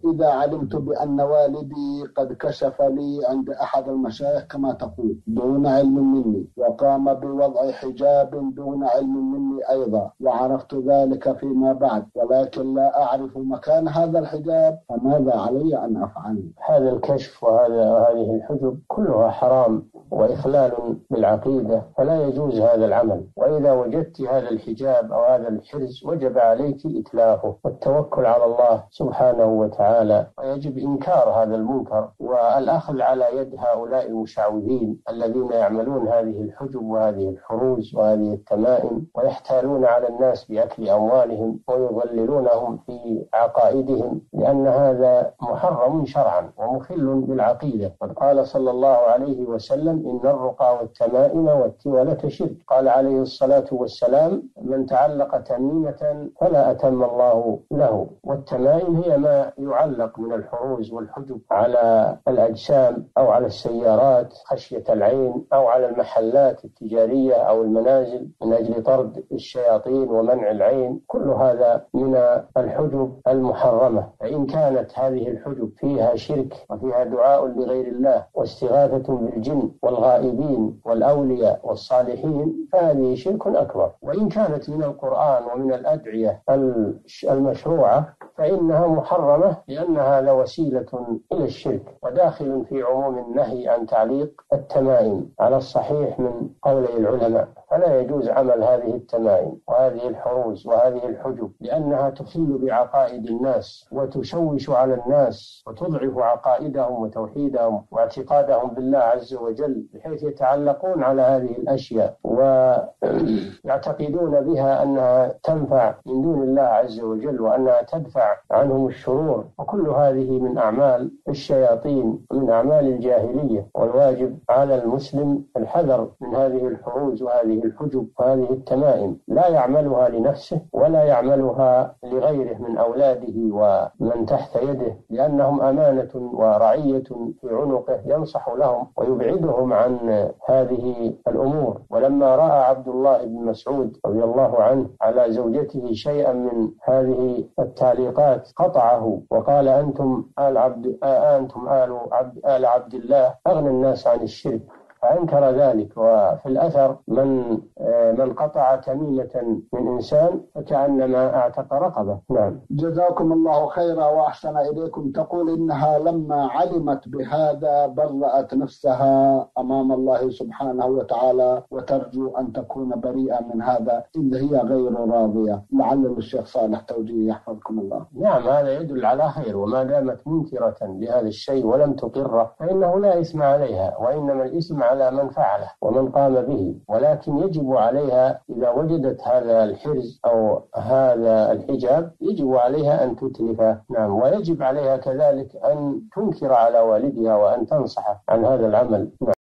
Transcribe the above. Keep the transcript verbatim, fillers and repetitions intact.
إذا علمت بأن والدي قد كشف لي عند أحد المشايخ كما تقول دون علم مني، وقام بوضع حجاب دون علم مني أيضا، وعرفت ذلك فيما بعد، ولكن لا أعرف مكان هذا الحجاب، فماذا علي أن أفعل؟ هذا الكشف وهذا وهذه الحجب كلها حرام وإخلال بالعقيدة، فلا يجوز هذا العمل. وإذا وجدت هذا الحجاب أو هذا الحرز وجب عليك إتلافه والتوكل على الله سبحانه وتعالى، ويجب إنكار هذا المنكر والأخذ على يد هؤلاء المشعوذين الذين يعملون هذه الحجب وهذه الحروز وهذه التمائم، ويحتالون على الناس بأكل أموالهم ويضللونهم في عقائدهم، لأن هذا محرم شرعا ومخل بالعقيدة. قد قال صلى الله عليه وسلم: إن الرقى والتمائم والتولة شرك. قال عليه الصلاة والسلام: من تعلق تميمة فلا أتم الله له. والتمائم هي ما يعلق من الحروز والحجب على الأجسام أو على السيارات خشية العين، أو على المحلات التجارية أو المنازل من أجل طرد الشياطين ومنع العين. كل هذا من الحجب المحرمة. فإن كانت هذه الحجب فيها شرك وفيها دعاء لغير الله واستغاثة بالجن والغائبين والأولياء والصالحين فهذه شرك أكبر. وإن كانت من القرآن ومن الأدعية المشروعة فإنها محرمة، لأن هذا وسيلة إلى الشرك وداخل في عموم النهي عن تعليق التمائم على الصحيح من قولي العلماء. فلا يجوز عمل هذه التمائم وهذه الحروز وهذه الحجب، لأنها تخل بعقائد الناس وتشوش على الناس وتضعف عقائدهم وتوحيدهم واعتقادهم بالله عز وجل، بحيث يتعلقون على هذه الأشياء ويعتقدون بها أنها تنفع من دون الله عز وجل وأنها تدفع عنهم الشرور. وكل هذه من أعمال الشياطين ومن أعمال الجاهلية. والواجب على المسلم الحذر من هذه الحروز وهذه الحجب وهذه التمائم، لا يعملها لنفسه ولا يعملها لغيره من أولاده ومن تحت يده، لأنهم أمانة ورعية في عنقه ينصح لهم ويبعدهم عن هذه الأمور. ولما رأى عبد الله بن مسعود رضي الله عنه على زوجته شيئا من هذه التعليقات قطعه وقال: أنتم آل عبد أنتم آل عبد, آل عبد الله أغنى الناس عن الشرك، فأنكر ذلك. وفي الأثر من من قطع تميمة من إنسان فكأنما اعتق رقبة. نعم. جزاكم الله خيرا وأحسن إليكم. تقول إنها لما علمت بهذا برأت نفسها أمام الله سبحانه وتعالى، وترجو أن تكون بريئة من هذا إذ هي غير راضية. لعل الشيخ صالح توجيه يحفظكم الله. نعم، هذا يدل على خير. وما دامت منكرة لهذا الشيء ولم تقره فإنه لا إثم عليها، وإنما الإثم على من فعله ومن قام به. ولكن يجب عليها إذا وجدت هذا الحرز أو هذا الحجاب يجب عليها أن تتلفه. نعم. ويجب عليها كذلك أن تنكر على والدها وأن تنصحه عن هذا العمل. نعم.